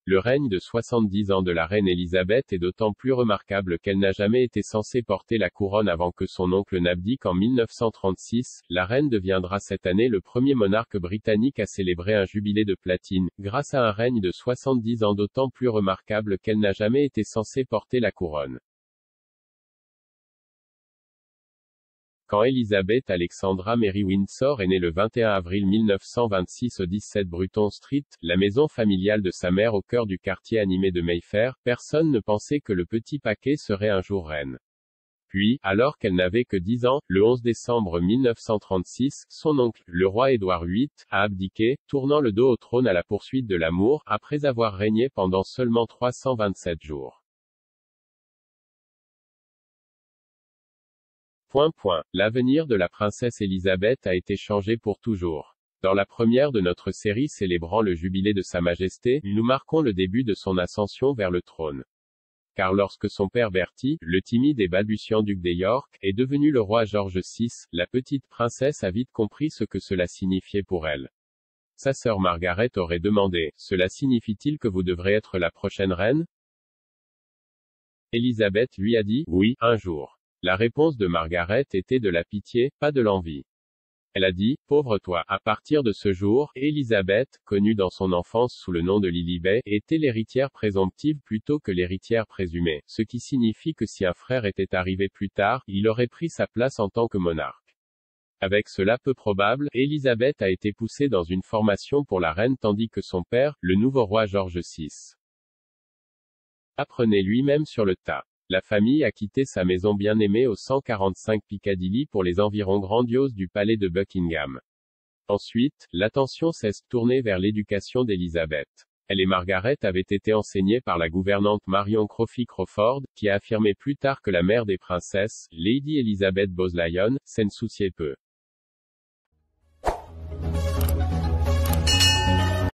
Le règne de 70 ans de la reine Élisabeth est d'autant plus remarquable qu'elle n'a jamais été censée porter la couronne avant que son oncle n'abdique en 1936. La reine deviendra cette année le premier monarque britannique à célébrer un jubilé de platine, grâce à un règne de 70 ans d'autant plus remarquable qu'elle n'a jamais été censée porter la couronne. Quand Elizabeth Alexandra Mary Windsor est née le 21 avril 1926 au 17 Bruton Street, la maison familiale de sa mère au cœur du quartier animé de Mayfair, personne ne pensait que le petit paquet serait un jour reine. Puis, alors qu'elle n'avait que 10 ans, le 11 décembre 1936, son oncle, le roi Édouard VIII, a abdiqué, tournant le dos au trône à la poursuite de l'amour, après avoir régné pendant seulement 327 jours. L'avenir de la princesse Élisabeth a été changé pour toujours. Dans la première de notre série célébrant le jubilé de Sa Majesté, nous marquons le début de son ascension vers le trône. Car lorsque son père Bertie, le timide et balbutiant duc de York, est devenu le roi George VI, la petite princesse a vite compris ce que cela signifiait pour elle. Sa sœur Margaret aurait demandé, « Cela signifie-t-il que vous devrez être la prochaine reine ?» Élisabeth lui a dit, « Oui, un jour. » La réponse de Margaret était de la pitié, pas de l'envie. Elle a dit, « Pauvre toi, à partir de ce jour, Élisabeth, connue dans son enfance sous le nom de Lilibet, était l'héritière présomptive plutôt que l'héritière présumée, ce qui signifie que si un frère était arrivé plus tard, il aurait pris sa place en tant que monarque. » Avec cela peu probable, Élisabeth a été poussée dans une formation pour la reine tandis que son père, le nouveau roi George VI, apprenait lui-même sur le tas. La famille a quitté sa maison bien-aimée au 145 Piccadilly pour les environs grandioses du palais de Buckingham. Ensuite, l'attention s'est tournée vers l'éducation d'Élisabeth. Elle et Margaret avaient été enseignées par la gouvernante Marion Crawford Crawford, qui a affirmé plus tard que la mère des princesses, Lady Elizabeth Boslyon, s'en souciait peu.